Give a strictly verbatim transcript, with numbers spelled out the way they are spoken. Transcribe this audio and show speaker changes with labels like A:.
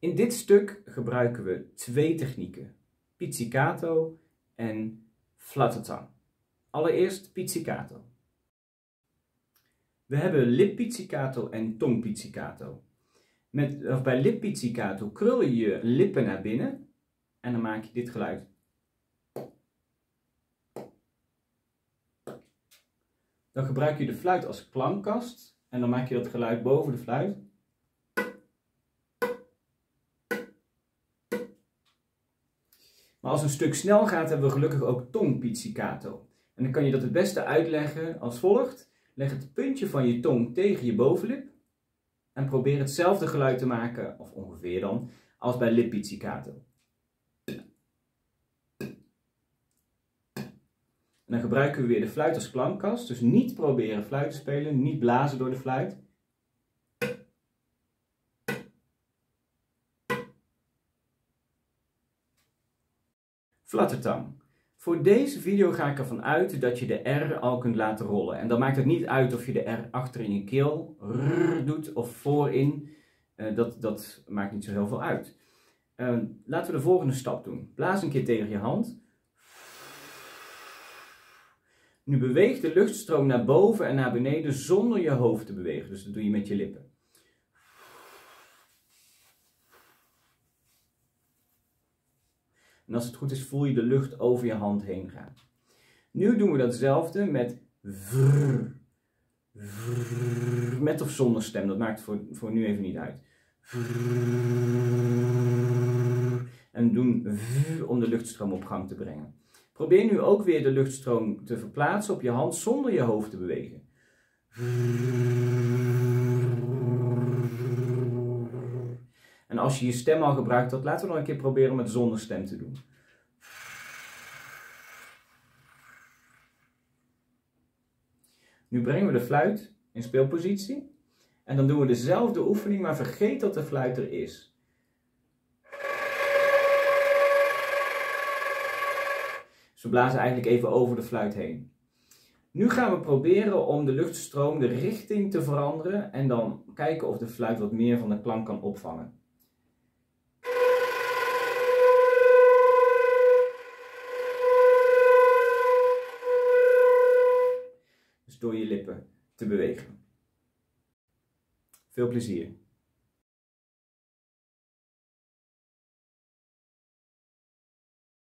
A: In dit stuk gebruiken we twee technieken, pizzicato en flutter-tongue. Allereerst pizzicato. We hebben lippizzicato en tongpizzicato. Met, of bij lippizzicato krul je je lippen naar binnen en dan maak je dit geluid. Dan gebruik je de fluit als klankkast en dan maak je dat geluid boven de fluit. Maar als een stuk snel gaat, hebben we gelukkig ook tongpizzicato. En dan kan je dat het beste uitleggen als volgt. Leg het puntje van je tong tegen je bovenlip en probeer hetzelfde geluid te maken, of ongeveer dan, als bij lippizzicato. En dan gebruiken we weer de fluit als klankkast, dus niet proberen fluit te spelen, niet blazen door de fluit. Flutter-tongue. Voor deze video ga ik ervan uit dat je de R al kunt laten rollen. En dan maakt het niet uit of je de R achter in je keel rrr, doet of voorin. Uh, dat, dat maakt niet zo heel veel uit. Uh, laten we de volgende stap doen. Blaas een keer tegen je hand. Nu beweeg de luchtstroom naar boven en naar beneden zonder je hoofd te bewegen. Dus dat doe je met je lippen. En als het goed is, voel je de lucht over je hand heen gaan. Nu doen we datzelfde met vrrr, vrrr, met of zonder stem. Dat maakt voor, voor nu even niet uit. Vrrr, en doen vrrr om de luchtstroom op gang te brengen. Probeer nu ook weer de luchtstroom te verplaatsen op je hand zonder je hoofd te bewegen. En als je je stem al gebruikt had, laten we nog een keer proberen om het zonder stem te doen. Nu brengen we de fluit in speelpositie. En dan doen we dezelfde oefening, maar vergeet dat de fluit er is. Dus we blazen eigenlijk even over de fluit heen. Nu gaan we proberen om de luchtstroom, de richting te veranderen. En dan kijken of de fluit wat meer van de klank kan opvangen. Dus door je lippen te bewegen. Veel plezier!